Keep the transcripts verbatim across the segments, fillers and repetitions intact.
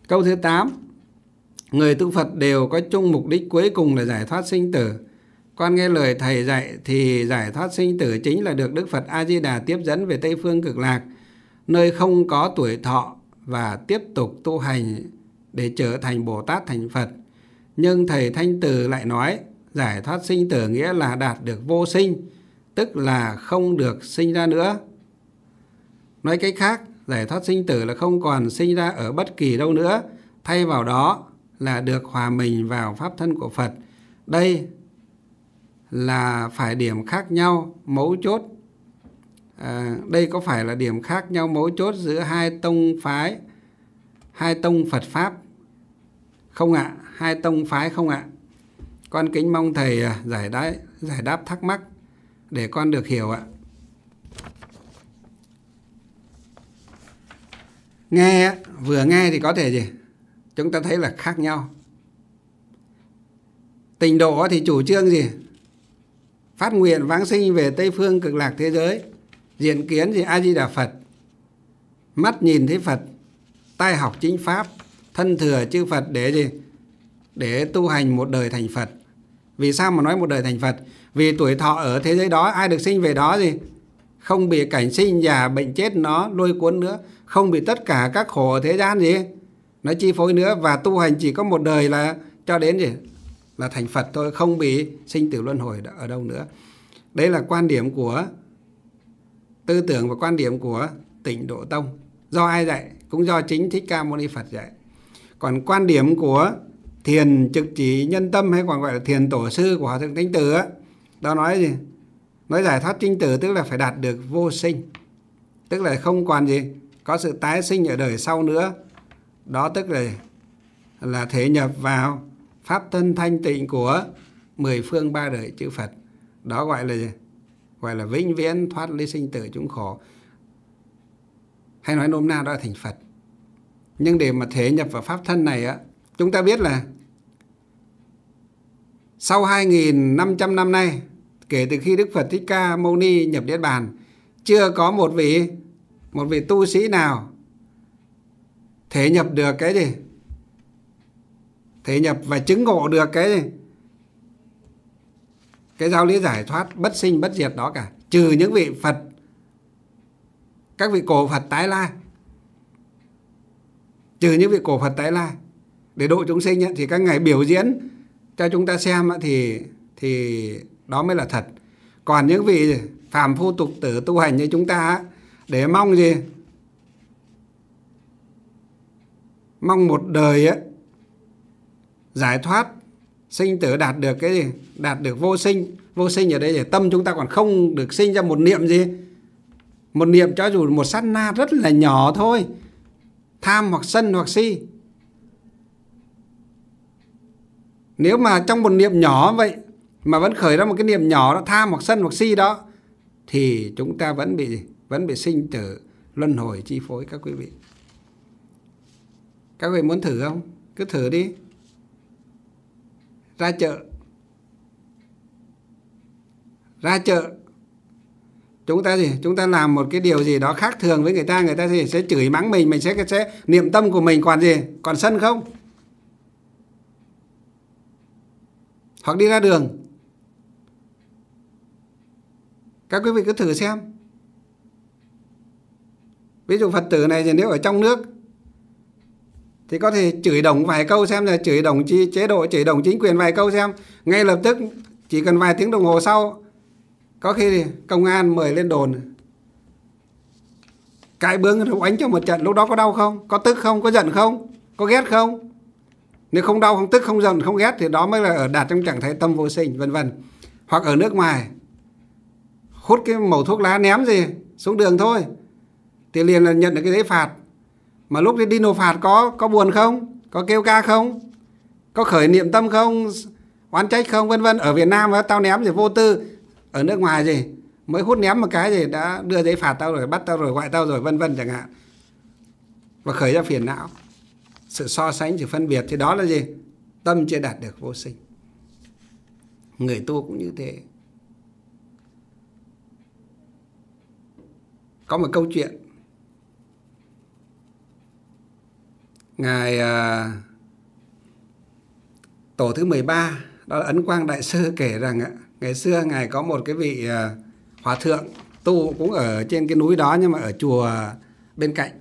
Câu thứ tám. Người tu Phật đều có chung mục đích cuối cùng là giải thoát sinh tử. Con nghe lời thầy dạy thì giải thoát sinh tử chính là được Đức Phật A Di Đà tiếp dẫn về Tây phương Cực Lạc, nơi không có tuổi thọ, và tiếp tục tu hành để trở thành Bồ Tát thành Phật. Nhưng thầy Thanh Từ lại nói giải thoát sinh tử nghĩa là đạt được vô sinh, tức là không được sinh ra nữa. Nói cách khác, giải thoát sinh tử là không còn sinh ra ở bất kỳ đâu nữa, thay vào đó là được hòa mình vào pháp thân của Phật. Đây là phải điểm khác nhau mấu chốt. À, đây có phải là điểm khác nhau mấu chốt giữa hai tông phái, hai tông Phật Pháp không ạ? Hai tông phái không ạ? Con kính mong thầy giải đáp, giải đáp thắc mắc để con được hiểu ạ. Nghe, vừa nghe thì có thể gì? Chúng ta thấy là khác nhau. Tịnh độ thì chủ trương gì? Phát nguyện vãng sinh về Tây phương Cực Lạc thế giới, diện kiến gì? A Di Đà Phật, mắt nhìn thấy Phật, tai học chính pháp, thân thừa chư Phật để gì? Để tu hành một đời thành Phật. Vì sao mà nói một đời thành Phật? Vì tuổi thọ ở thế giới đó, ai được sinh về đó gì? Không bị cảnh sinh già bệnh chết nó lôi cuốn nữa, không bị tất cả các khổ ở thế gian gì nó chi phối nữa, và tu hành chỉ có một đời là cho đến gì? Là thành Phật thôi, không bị sinh tử luân hồi ở đâu nữa. Đấy là quan điểm của tư tưởng và quan điểm của Tịnh Độ Tông. Do ai dạy? Cũng do chính Thích Ca Mâu Ni Phật dạy. Còn quan điểm của Thiền Trực Chỉ Nhân Tâm, hay còn gọi là Thiền Tổ Sư của Hòa Thượng Thanh Từ á, đó nói gì? Nói giải thoát sinh tử tức là phải đạt được vô sinh, tức là không còn gì có sự tái sinh ở đời sau nữa. Đó tức là là thể nhập vào pháp thân thanh tịnh của mười phương ba đời chư Phật. Đó gọi là gì? Gọi là vĩnh viễn thoát ly sinh tử chúng khổ, hay nói nôm na đó là thành Phật. Nhưng để mà thể nhập vào pháp thân này á, chúng ta biết là sau hai nghìn năm trăm năm nay, kể từ khi Đức Phật Thích Ca Mâu Ni nhập Niết Bàn, chưa có một vị một vị tu sĩ nào thể nhập được cái gì? Thể nhập và chứng ngộ được cái gì? Cái giáo lý giải thoát bất sinh bất diệt đó cả, trừ những vị Phật, các vị cổ Phật tái lai. Trừ những vị cổ Phật tái lai để độ chúng sinh ấy, thì các ngài biểu diễn cho chúng ta xem ấy, thì thì đó mới là thật. Còn những vị phàm phu tục tử tu hành như chúng ta ấy, để mong gì? Mong một đời ấy, giải thoát sinh tử, đạt được cái gì? Đạt được vô sinh. Vô sinh ở đây là tâm chúng ta còn không được sinh ra một niệm gì? Một niệm cho dù một sát na rất là nhỏ thôi, tham hoặc sân hoặc si. Nếu mà trong một niệm nhỏ vậy mà vẫn khởi ra một cái niệm nhỏ đó, tham hoặc sân hoặc si đó, thì chúng ta vẫn bị vẫn bị sinh tử luân hồi chi phối các quý vị. Các quý vị muốn thử không? Cứ thử đi. Ra chợ. Ra chợ. Chúng ta gì? Chúng ta làm một cái điều gì đó khác thường với người ta, người ta gì? Sẽ chửi mắng mình, mình sẽ, sẽ niệm tâm của mình còn gì? Còn sân không? Hoặc đi ra đường. Các quý vị cứ thử xem. Ví dụ Phật tử này thì nếu ở trong nước thì có thể chửi đồng vài câu xem, là chửi đồng chế độ, chửi đồng chính quyền vài câu xem. Ngay lập tức chỉ cần vài tiếng đồng hồ sau, có khi thì công an mời lên đồn, cãi bướng rồi oánh cho một trận. Lúc đó có đau không? Có tức không? Có giận không? Có ghét không? Nếu không đau, không tức, không giận, không ghét thì đó mới là ở đạt trong trạng thái tâm vô sinh, vân vân. Hoặc ở nước ngoài hút cái mẩu thuốc lá ném gì xuống đường thôi thì liền là nhận được cái giấy phạt. Mà lúc đi nộp phạt có có buồn không? Có kêu ca không? Có khởi niệm tâm không? Oán trách không? Vân vân. Ở Việt Nam á, tao ném gì vô tư. Ở nước ngoài gì mới hút ném một cái gì đã đưa giấy phạt tao rồi, bắt tao rồi, gọi tao rồi, vân vân chẳng hạn. Và khởi ra phiền não, sự so sánh, sự phân biệt, thì đó là gì? Tâm chưa đạt được vô sinh. Người tu cũng như thế. Có một câu chuyện ngài uh, tổ thứ mười ba, đó là Ấn Quang Đại Sư, kể rằng uh, ngày xưa ngài có một cái vị uh, hòa thượng tu cũng ở trên cái núi đó, nhưng mà ở chùa bên cạnh.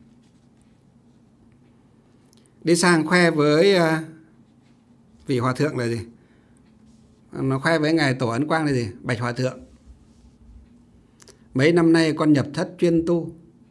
Đi sang khoe với uh, vị hòa thượng là gì? Nó khoe với ngài tổ Ấn Quang là gì? Bạch hòa thượng, mấy năm nay con nhập thất chuyên tu,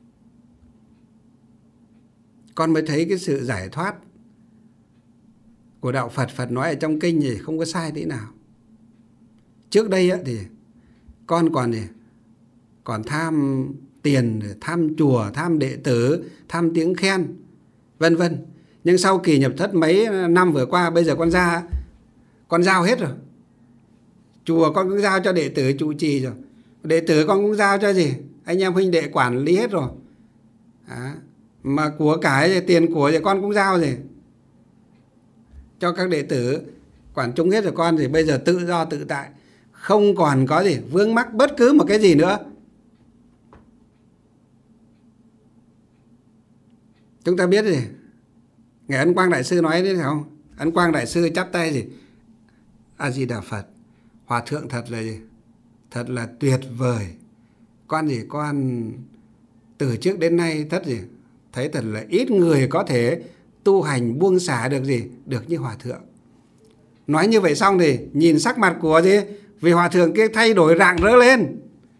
con mới thấy cái sự giải thoát của đạo Phật. Phật nói ở trong kinh thì không có sai tí nào. Trước đây thì con còn gì? Còn tham tiền, tham chùa, tham đệ tử, tham tiếng khen, vân vân. Nhưng sau kỳ nhập thất mấy năm vừa qua, bây giờ con ra, con giao hết rồi. Chùa con cũng giao cho đệ tử trụ trì rồi, đệ tử con cũng giao cho gì? Anh em huynh đệ quản lý hết rồi. À, mà của cải, tiền của thì con cũng giao gì? Cho các đệ tử quản chung hết rồi. Con thì bây giờ tự do tự tại, không còn có gì vướng mắc bất cứ một cái gì nữa. Chúng ta biết gì? Ngài Ấn Quang Đại Sư nói đấy phải không? Ấn Quang Đại Sư chắp tay gì? A Di Đà Phật, hòa thượng thật là gì? Thật là tuyệt vời. Con gì? Con từ trước đến nay tất gì? Thấy thật là ít người có thể tu hành buông xả được gì? Được như hòa thượng. Nói như vậy xong thì nhìn sắc mặt của gì? Vì hòa thượng kia thay đổi rạng rỡ lên.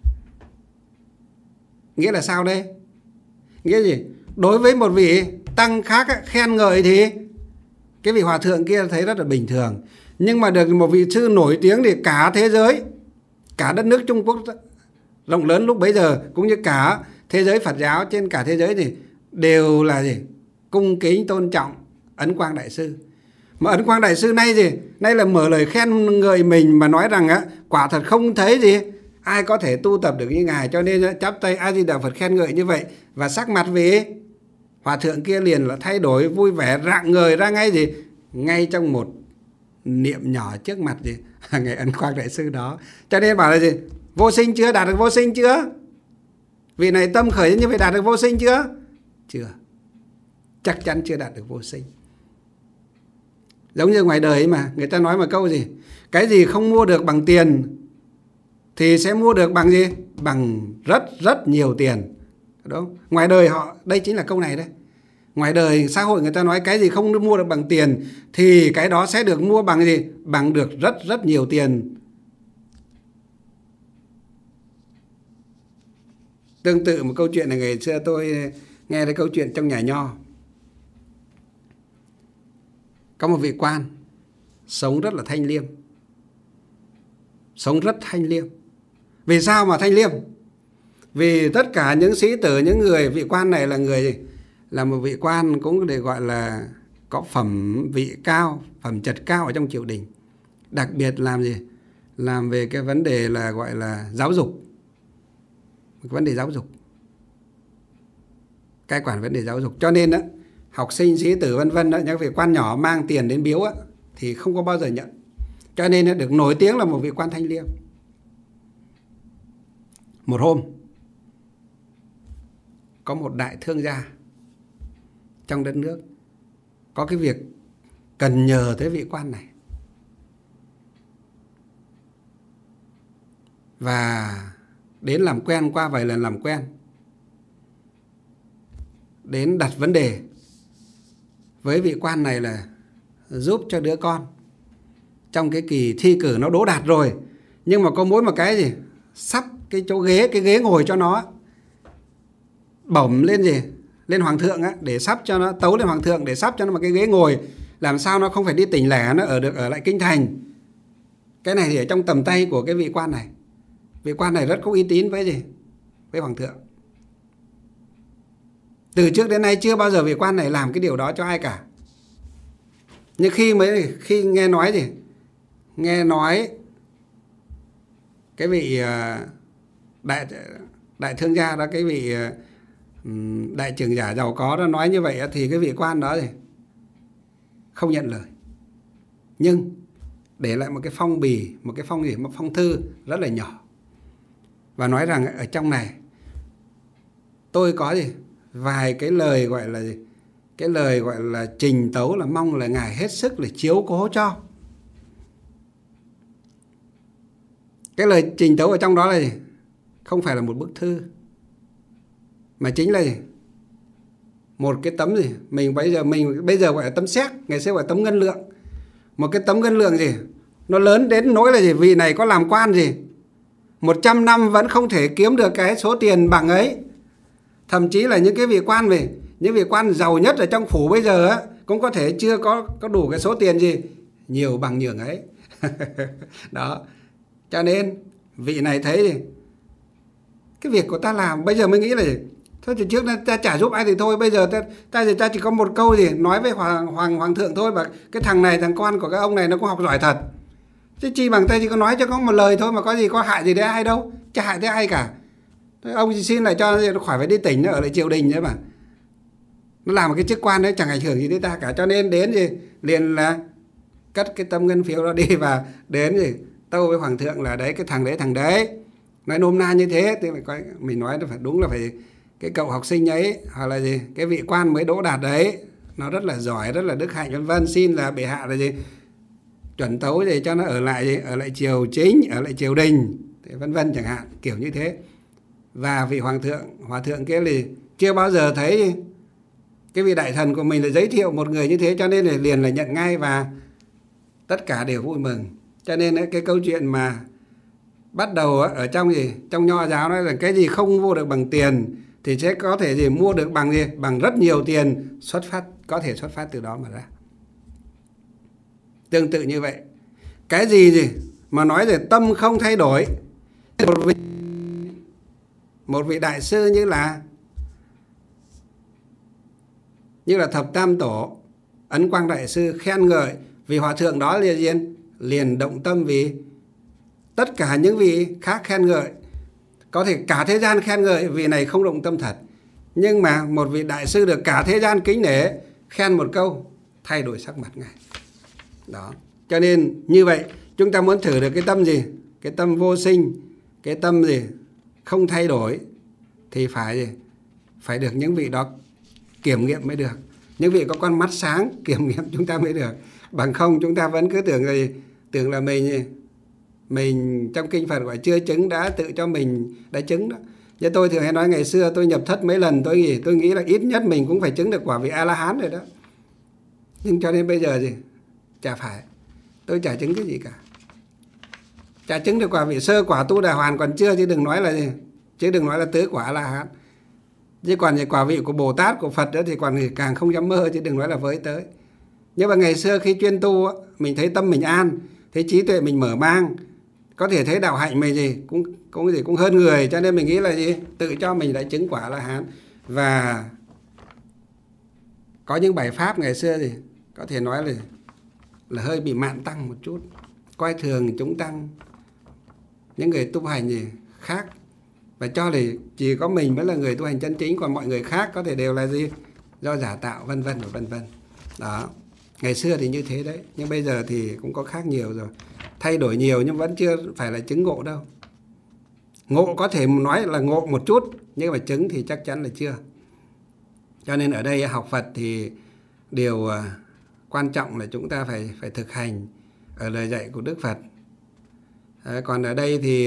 Nghĩa là sao đây? Nghĩa gì? Đối với một vị tăng khác khen ngợi thì cái vị hòa thượng kia thấy rất là bình thường. Nhưng mà được một vị sư nổi tiếng thì cả thế giới, cả đất nước Trung Quốc rộng lớn lúc bấy giờ, cũng như cả thế giới Phật giáo trên cả thế giới thì đều là gì? Cung kính tôn trọng Ấn Quang Đại Sư. Mà Ấn Quang Đại Sư nay gì? Nay là mở lời khen ngợi mình mà nói rằng á, quả thật không thấy gì ai có thể tu tập được như ngài, cho nên chắp tay A Di Đà Phật khen ngợi như vậy. Và sắc mặt vì hòa thượng kia liền là thay đổi vui vẻ, rạng ngời ra ngay gì? Ngay trong một niệm nhỏ trước mặt gì? Ngài Ấn Quang Đại Sư đó. Cho nên bảo là gì? Vô sinh chưa? Đạt được vô sinh chưa? Vị này tâm khởi như vậy đạt được vô sinh chưa? Chưa. Chắc chắn chưa đạt được vô sinh. Giống như ngoài đời ấy mà, người ta nói một câu gì? Cái gì không mua được bằng tiền thì sẽ mua được bằng gì? Bằng rất rất nhiều tiền. Đúng. Ngoài đời họ, đây chính là câu này đấy. Ngoài đời xã hội người ta nói cái gì không mua được bằng tiền thì cái đó sẽ được mua bằng gì? Bằng được rất rất nhiều tiền. Tương tự một câu chuyện này, ngày xưa tôi nghe thấy câu chuyện trong nhà nho. Có một vị quan sống rất là thanh liêm. Sống rất thanh liêm. Vì sao mà thanh liêm? Vì tất cả những sĩ tử, những người, vị quan này là người gì? Là một vị quan cũng để gọi là có phẩm vị cao, phẩm chất cao ở trong triều đình. Đặc biệt làm gì? Làm về cái vấn đề là gọi là giáo dục. Cái vấn đề giáo dục. Cai quản vấn đề giáo dục. Cho nên đó, học sinh, sĩ tử vân vân đó, những vị quan nhỏ mang tiền đến biếu á, thì không có bao giờ nhận. Cho nên đó, được nổi tiếng là một vị quan thanh liêm. Một hôm, có một đại thương gia trong đất nước có cái việc cần nhờ tới vị quan này. Và đến làm quen, qua vài lần làm quen, đến đặt vấn đề với vị quan này là giúp cho đứa con trong cái kỳ thi cử nó đỗ đạt rồi, nhưng mà có mỗi một cái gì? Sắp cái chỗ ghế, cái ghế ngồi cho nó bổng lên gì? Lên hoàng thượng á, để sắp cho nó, tấu lên hoàng thượng để sắp cho nó một cái ghế ngồi, làm sao nó không phải đi tỉnh lẻ, nó ở được ở lại kinh thành. Cái này thì ở trong tầm tay của cái vị quan này. Vị quan này rất có uy tín với gì? Với hoàng thượng. Từ trước đến nay chưa bao giờ vị quan này làm cái điều đó cho ai cả. Nhưng khi mới khi nghe nói gì? Nghe nói cái vị đại đại thương gia đó, cái vị đại trưởng giả giàu có đó nói như vậy thì cái vị quan đó thì không nhận lời. Nhưng để lại một cái phong bì, một cái phong gì, một phong thư rất là nhỏ. Và nói rằng ở trong này tôi có gì? Vài cái lời gọi là gì? cái lời gọi là trình tấu là mong là Ngài hết sức là chiếu cố cho. Cái lời trình tấu ở trong đó là gì? Không phải là một bức thư, mà chính là gì? Một cái tấm gì? Mình bây giờ mình bây giờ gọi là tấm sét, ngày xưa gọi là tấm ngân lượng. Một cái tấm ngân lượng gì? Nó lớn đến nỗi là gì? Vị này có làm quan gì? một trăm năm vẫn không thể kiếm được cái số tiền bằng ấy. Thậm chí là những cái vị quan về, những vị quan giàu nhất ở trong phủ bây giờ á, cũng có thể chưa có có đủ cái số tiền gì nhiều bằng nhường ấy. Đó. Cho nên vị này thấy gì? Cái việc của ta làm bây giờ mới nghĩ là gì? Thôi thì trước ta chả giúp ai thì thôi, bây giờ ta ta, ta chỉ có một câu gì nói với hoàng hoàng hoàng thượng thôi, và cái thằng này, thằng con của cái ông này nó cũng học giỏi thật. Chứ chi bằng ta chỉ có nói cho có một lời thôi, mà có gì có hại gì đến ai đâu, chả hại tới ai cả. Ông xin lại cho nó khỏi phải đi tỉnh, nó ở lại triều đình nữa mà. Nó làm một cái chức quan đấy chẳng ảnh hưởng gì đến ta cả. Cho nên đến gì liền là cất cái tấm ngân phiếu đó đi và đến gì tâu với hoàng thượng là đấy, cái thằng đấy thằng đấy. Nói nôm na như thế, tức là coi mình nói nó phải đúng là phải cái cậu học sinh ấy, hoặc là gì cái vị quan mới đỗ đạt đấy, nó rất là giỏi, rất là đức hạnh vân vân, xin là bệ hạ là gì chuẩn tấu gì cho nó ở lại gì, ở lại triều chính, ở lại triều đình, vân vân chẳng hạn, kiểu như thế. Và vị hoàng thượng, hòa thượng kia thì chưa bao giờ thấy cái vị đại thần của mình là giới thiệu một người như thế, cho nên là liền là nhận ngay và tất cả đều vui mừng. Cho nên cái câu chuyện mà bắt đầu ở trong gì trong nho giáo nói là cái gì không mua được bằng tiền thì sẽ có thể gì mua được bằng gì bằng rất nhiều tiền, xuất phát có thể xuất phát từ đó mà ra. Tương tự như vậy, cái gì gì mà nói về tâm không thay đổi, một vị, một vị đại sư như là như là Thập Tam Tổ Ấn Quang đại sư khen ngợi vì hòa thượng đó liền liền động tâm, vì tất cả những vị khác khen ngợi, có thể cả thế gian khen ngợi, vị này không động tâm thật, nhưng mà một vị đại sư được cả thế gian kính nể khen một câu thay đổi sắc mặt ngay. Đó. Cho nên như vậy chúng ta muốn thử được cái tâm gì, cái tâm vô sinh, cái tâm gì không thay đổi, thì phải gì phải được những vị đó kiểm nghiệm mới được. Những vị có con mắt sáng kiểm nghiệm chúng ta mới được. Bằng không chúng ta vẫn cứ tưởng là gì? Tưởng là mình mình trong kinh Phật gọi chưa chứng đã tự cho mình đã chứng đó. Chứ tôi thường hay nói ngày xưa tôi nhập thất mấy lần, tôi nghĩ tôi nghĩ là ít nhất mình cũng phải chứng được quả vị A-la-hán rồi đó. Nhưng cho nên bây giờ gì chả phải, tôi chả chứng cái gì cả, chả chứng được quả vị sơ quả tu đà hoàn còn chưa, chứ đừng nói là gì, chứ đừng nói là tứ quả A-la-hán. Chứ còn thì quả vị của Bồ Tát, của Phật đó thì còn thì càng không dám mơ, chứ đừng nói là với tới. Nhưng mà ngày xưa khi chuyên tu mình thấy tâm mình an, thấy trí tuệ mình mở mang, có thể thấy đạo hạnh mình gì cũng cũng gì cũng hơn người, cho nên mình nghĩ là gì tự cho mình đã chứng quả A-la-hán. Và có những bài pháp ngày xưa thì có thể nói là là hơi bị mạn tăng một chút, coi thường chúng tăng, những người tu hành gì khác, và cho là chỉ có mình mới là người tu hành chân chính, còn mọi người khác có thể đều là gì do giả tạo vân vân và vân vân. Đó, ngày xưa thì như thế đấy, nhưng bây giờ thì cũng có khác nhiều rồi, thay đổi nhiều nhưng vẫn chưa phải là chứng ngộ đâu. Ngộ có thể nói là ngộ một chút, nhưng mà chứng thì chắc chắn là chưa. Cho nên ở đây học Phật thì điều quan trọng là chúng ta phải phải thực hành ở lời dạy của Đức Phật. À, còn ở đây thì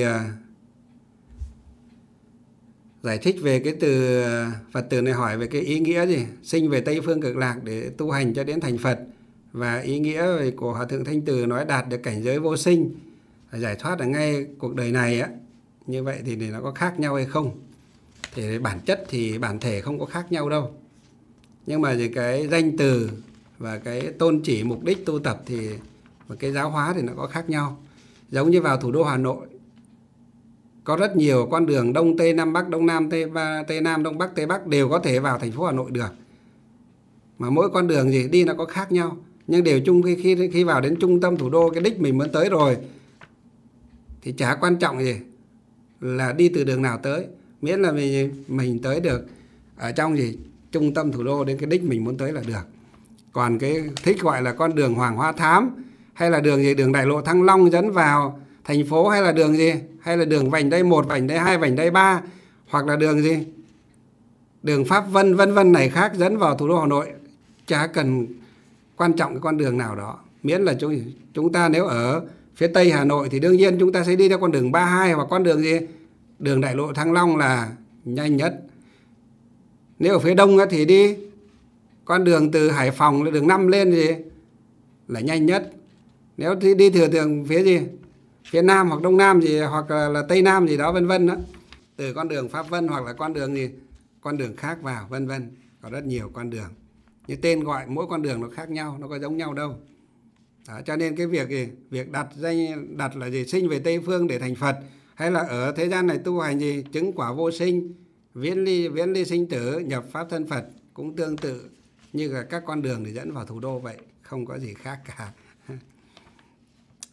giải thích về cái từ Phật tử này hỏi về cái ý nghĩa gì sinh về Tây Phương Cực Lạc để tu hành cho đến thành Phật, và ý nghĩa của Hòa Thượng Thanh Từ nói đạt được cảnh giới vô sinh, giải thoát ở ngay cuộc đời này á. Như vậy thì nó có khác nhau hay không? Thì bản chất thì bản thể không có khác nhau đâu. Nhưng mà thì cái danh từ và cái tôn chỉ mục đích tu tập thì và cái giáo hóa thì nó có khác nhau. Giống như vào thủ đô Hà Nội có rất nhiều con đường Đông Tây Nam Bắc, Đông Nam Tây, Tây Nam, Đông Bắc Tây Bắc đều có thể vào thành phố Hà Nội được. Mà mỗi con đường gì đi nó có khác nhau, nhưng đều chung khi khi khi vào đến trung tâm thủ đô, cái đích mình muốn tới rồi thì chả quan trọng gì là đi từ đường nào tới, miễn là mình mình tới được ở trong gì trung tâm thủ đô đến cái đích mình muốn tới là được. Còn cái thích gọi là con đường Hoàng Hoa Thám, hay là đường gì đường đại lộ Thăng Long dẫn vào thành phố, hay là đường gì hay là đường vành đai một, vành đai hai, vành đai ba, hoặc là đường gì đường Pháp Vân vân vân này khác dẫn vào thủ đô Hà Nội, chả cần quan trọng cái con đường nào đó, miễn là chúng chúng ta nếu ở phía Tây Hà Nội thì đương nhiên chúng ta sẽ đi theo con đường ba mươi hai hoặc con đường gì, đường đại lộ Thăng Long là nhanh nhất. Nếu ở phía Đông thì đi con đường từ Hải Phòng là đường năm lên gì là nhanh nhất. Nếu thì đi thừa đường phía gì, phía Nam hoặc Đông Nam gì hoặc là, là Tây Nam gì đó vân vân đó, từ con đường Pháp Vân hoặc là con đường gì, con đường khác vào vân vân, có rất nhiều con đường. Như tên gọi mỗi con đường nó khác nhau, nó có giống nhau đâu. Đó, cho nên cái việc gì, việc đặt danh đặt là gì, sinh về Tây Phương để thành Phật, hay là ở thế gian này tu hành gì, chứng quả vô sinh, viễn ly viễn ly sinh tử, nhập pháp thân Phật, cũng tương tự như là các con đường để dẫn vào thủ đô vậy, không có gì khác cả.